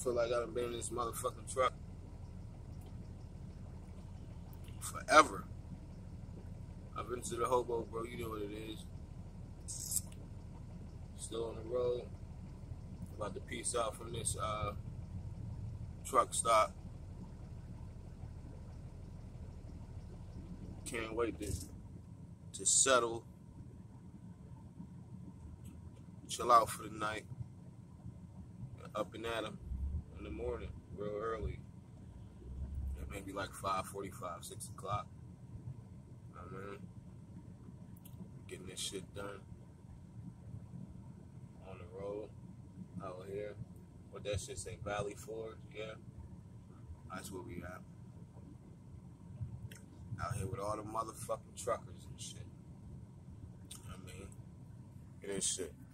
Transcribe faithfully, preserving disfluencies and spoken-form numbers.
feel like I've been in this motherfucking truck forever. I've been to the HoBo, bro. You know what it is. Still on the road. About to peace out from this uh, truck stop. Can't wait to to settle, chill out for the night, up and at 'em in the morning, real early. It may be like five forty-five, six o'clock. I mean, getting this shit done on the road out here. What that shit say, Valley Forge? Yeah, that's where we at. Out here with all the motherfucking truckers and shit. I mean, it is shit.